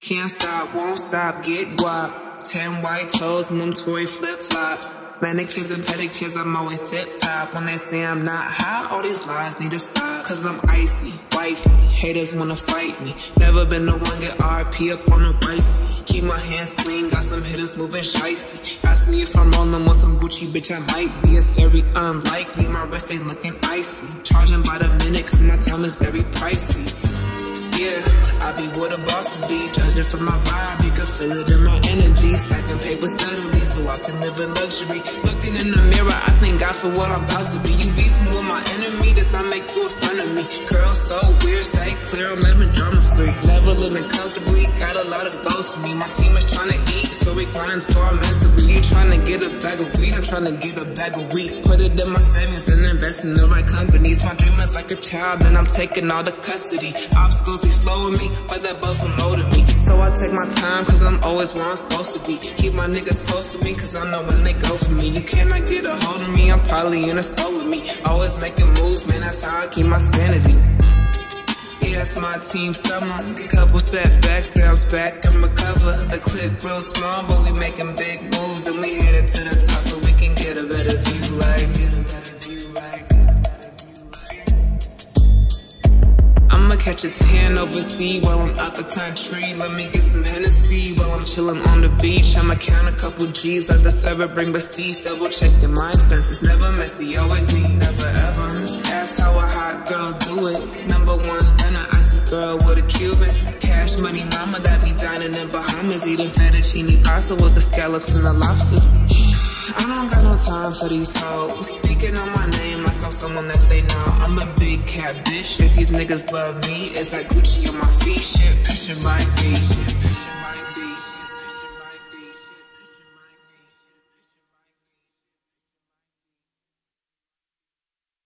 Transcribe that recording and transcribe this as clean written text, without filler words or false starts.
Can't stop, won't stop, get guap. 10 white toes and them Tory flip-flops. Manicures and pedicures, I'm always tip-top. When they say I'm not hot, all these lies need to stop. Cause I'm icy, wifey, haters wanna fight me. Never been the one get RP up on a bitey. Keep my hands clean, got some hitters moving shiesty. Ask me if I'm rolling with some Gucci, bitch, I might be. It's very unlikely, my wrist ain't looking icy. Charging by the minute, cause my time is very pricey. Yeah, I be where the bosses be. Judging from my vibe, you can feel it in my energy. Stacking paper steadily so I can live in luxury. Looking in the mirror, I thank God for what I'm about to be. You beefing with my enemy, does not make you in front of me. Girl, so weird, stay clear, I'm living drama free. Never living comfortably, got a lot of goals for me. My team is trying to eat, so we grind so I'm mentally. You trying to get a bag of weed, I'm trying to get a bag of wheat. Put it in my savings and invest in the right companies. My dream is like a child, and I'm taking all the custody. Obstacles be slowing me, but that buff unloaded me. So I take my time, cause I'm always where I'm supposed to be. Keep my niggas close to me, cause I know when they go for me. You cannot get a hold of me, I'm probably in a soul of me. Always making moves, man, that's how I keep my sanity. Yeah, that's my team summer. Couple setbacks, bounce back and recover. The clip real small, but we making big moves. And we headed to the top so we can get a better view like I'ma catch a tan overseas while I'm out the country. Let me get some Hennessy while I'm chillin' on the beach. I'ma count a couple G's, let the server bring receipts. Double checking my expenses, never messy, always neat, never ever. That's how a hot girl do it. #1 stunner, icy girl with a Cuban. Cash money mama that be dining in Bahamas. Eating fettuccine pasta with the scallops and the lobsters. I don't got no time for these hoes speaking on my name like I'm someone that they know. I'm a big cat bitch, yes, these niggas love me. It's like Gucci on my feet, shit, picture my beat.